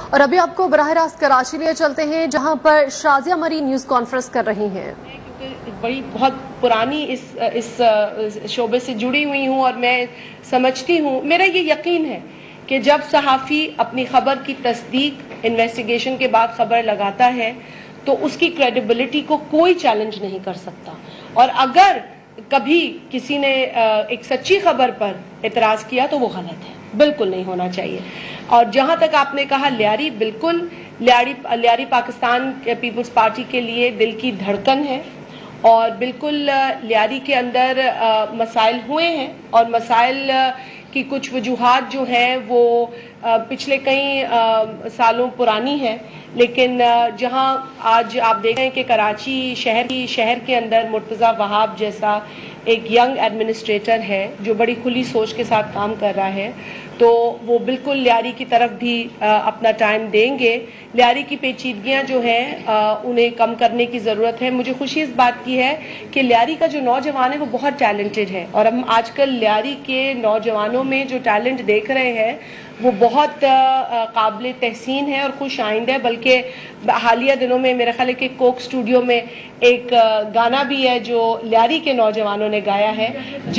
اور ابھی آپ کو براہ راست کراچی لے چلتے ہیں جہاں پر شازیہ مری نیوز کانفرنس کر رہی ہیں. بڑی بہت پرانی اس شعبے سے جڑی ہوئی ہوں اور میں سمجھتی ہوں، میرا یہ یقین ہے کہ جب صحافی اپنی خبر کی تصدیق انویسٹیگیشن کے بعد خبر لگاتا ہے تو اس کی کریڈیبلٹی کو کوئی چیلنج نہیں کر سکتا. اور اگر کبھی کسی نے ایک سچی خبر پر اعتراض کیا تو وہ غلط ہے، بالکل نہیں ہونا چاہیے. اور جہاں تک آپ نے کہا لیاری، بالکل لیاری پاکستان پیپلز پارٹی کے لیے دل کی دھڑکن ہے، اور بالکل لیاری کے اندر مسائل ہوئے ہیں اور مسائل کی کچھ وجوہات جو ہیں وہ پچھلے کئی سالوں پرانی ہے. لیکن جہاں آج آپ دیکھ رہے ہیں کہ کراچی شہر کے اندر مرتضی وہاب جیسا ایک ینگ ایڈمنسٹریٹر ہے جو بڑی کھلی سوچ کے ساتھ کام کر رہا ہے، تو وہ بالکل لیاری کی طرف بھی اپنا ٹائم دیں گے. لیاری کی پیچیدگیاں جو ہیں انہیں کم کرنے کی ضرورت ہے. مجھے خوشی اس بات کی ہے کہ لیاری کا جو نوجوان ہے وہ بہت ٹیلنٹڈ ہے، اور ہم آج کل لیاری کے نوجوانوں میں جو ٹیلنٹ دیکھ رہے ہیں وہ بہت قابل تحسین ہے اور خوش آئند ہے. بلکہ حالیہ دنوں میں میرا خیال ہے کہ کوک اسٹوڈیو میں ایک گانا بھی ہے جو لیاری کے نوجوانوں نے گایا ہے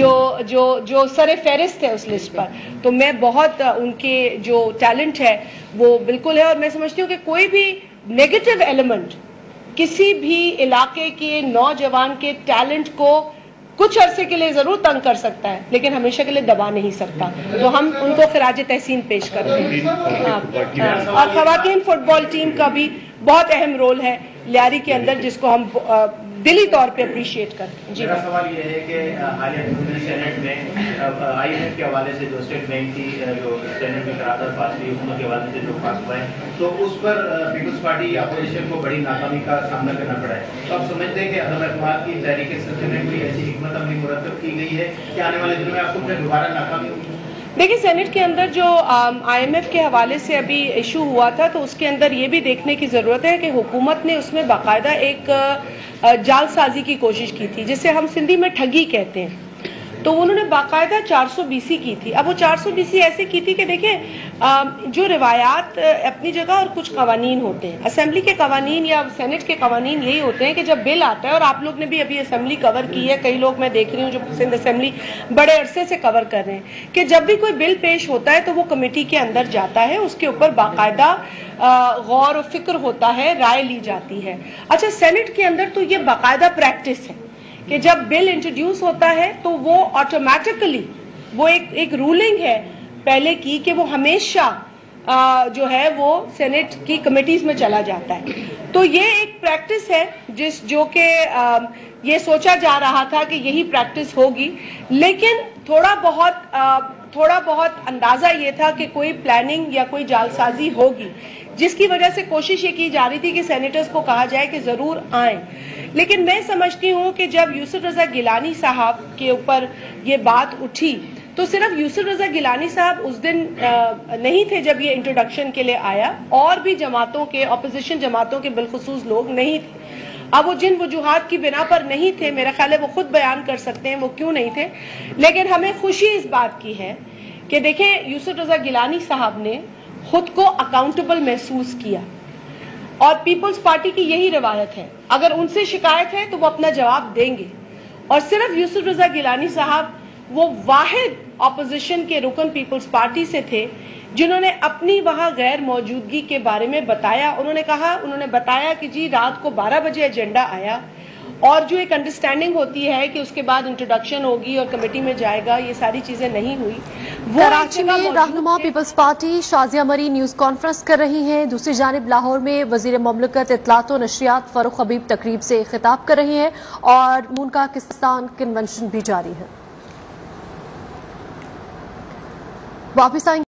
جو سر فہرست ہے اس لسٹ پر. تو میں بہت ان کے جو ٹیلنٹ ہے وہ بالکل ہے، اور میں سمجھتی ہوں کہ کوئی بھی نیگیٹو ایلیمنٹ کسی بھی علاقے کے نوجوان کے ٹیلنٹ کو کچھ عرصے کے لیے ضرور تنگ کر سکتا ہے لیکن ہمیشہ کے لیے دبا نہیں سکتا. تو ہم ان کو خراج تحسین پیش کرتے ہیں. اور خواتین فٹ بال ٹیم کا بھی بہت اہم رول ہے لیاری کے اندر، جس کو ہم دلی طور پہ اپریشیٹ کرتے ہیں. میرا سوال یہ ہے کہ حالیہ دنوں میں سینٹ میں IMF کے حوالے سے جو اسٹیٹ بینک کی جو سینٹ میں قرارداد پاس ہوئی، حکومت کے حوالے سے جو پاس ہوا ہے، تو اس پر پیپلز پارٹی یا اپوزیشن کو بڑی ناکامی کا سامنا کرنا پڑا ہے. تو آپ سمجھتے ہیں کہ عدم اعتماد کی تحریک سلسلے میں کوئی ایسی حکمت عملی مرتب کی گئی ہے کہ آنے والے دنوں میں آپ کو پھر دوبارہ ناکامی ہوگی؟ دیکھیں، سینٹ کے اندر جو IMF کے حوالے سے ابھی ایشو ہوا تھا تو اس کے اندر یہ بھی دیکھنے کی ضرورت ہے کہ حکومت نے اس میں باقاعدہ ایک جال سازی کی کوشش کی تھی، جسے ہم سندھی میں ٹھگی کہتے ہیں. تو انہوں نے باقاعدہ 420 کی تھی. اب وہ 420 ایسے کی تھی کہ دیکھیں جو روایات اپنی جگہ اور کچھ قوانین ہوتے ہیں. اسمبلی کے قوانین یا سینٹ کے قوانین یہی ہوتے ہیں کہ جب بل آتا ہے، اور آپ لوگ نے بھی ابھی اسمبلی کور کی ہے، کئی لوگ میں دیکھ رہی ہوں جو سندھ اسمبلی بڑے عرصے سے کور کر رہے ہیں، کہ جب بھی کوئی بل پیش ہوتا ہے تو وہ کمیٹی کے اندر جاتا ہے، اس کے اوپر باقاعدہ غور و فکر ہوتا ہے، رائے لی جاتی ہے. اچھا، سینٹ کے اندر تو یہ باقاعدہ پریکٹس ہے کہ جب بل انٹروڈیوس ہوتا ہے تو وہ آٹومیٹکلی وہ ایک رولنگ ہے پہلے کی کہ وہ ہمیشہ جو ہے وہ سینٹ کی کمیٹیز میں چلا جاتا ہے. تو یہ ایک پریکٹس ہے جو کہ یہ سوچا جا رہا تھا کہ یہی پریکٹس ہوگی، لیکن تھوڑا بہت اندازہ یہ تھا کہ کوئی پلاننگ یا کوئی جال سازی ہوگی، جس کی وجہ سے کوشش یہ کی جا رہی تھی کہ سینیٹرز کو کہا جائے کہ ضرور آئیں. لیکن میں سمجھتی ہوں کہ جب یوسف رضا گیلانی صاحب کے اوپر یہ بات اٹھی تو صرف یوسف رضا گیلانی صاحب اس دن نہیں تھے جب یہ انٹروڈکشن کے لیے آیا، اور بھی جماعتوں کے، اپوزیشن جماعتوں کے بالخصوص لوگ نہیں تھے. اب وہ جن وجوہات کی بنا پر نہیں تھے، میرا خیال ہے وہ خود بیان کر سکتے ہیں وہ کیوں نہیں تھے. لیکن ہمیں خوشی اس بات کی ہے کہ دیکھیں یوسف رضا گیلانی صاحب نے خود کو اکاؤنٹیبل محسوس کیا، اور پیپلز پارٹی کی یہی روایت ہے، اگر ان سے شکایت ہے تو وہ اپنا جواب دیں گے. اور صرف یوسف رضا گیلانی صاحب وہ واحد اپوزیشن کے رکن پیپلز پارٹی سے تھے جنہوں نے اپنی وہاں غیر موجودگی کے بارے میں بتایا. انہوں نے بتایا کہ جی رات کو 12 بجے ایجنڈا آیا، اور جو ایک انڈرسٹینڈنگ ہوتی ہے کہ اس کے بعد انٹروڈکشن ہوگی اور کمیٹی میں جائے گا، یہ ساری چیزیں نہیں ہوئی. کراچی میں رہنما Peoples Party Shazia Marri news conference کر رہی ہیں. دوسری جانب لاہور میں وزیر مملکت اطلاعات و نشریات فاروق حبیب تقریب سے خطاب کر رہی ہیں، اور مون کا کسان کنونشن بھی جاری ہے. واپس آئیں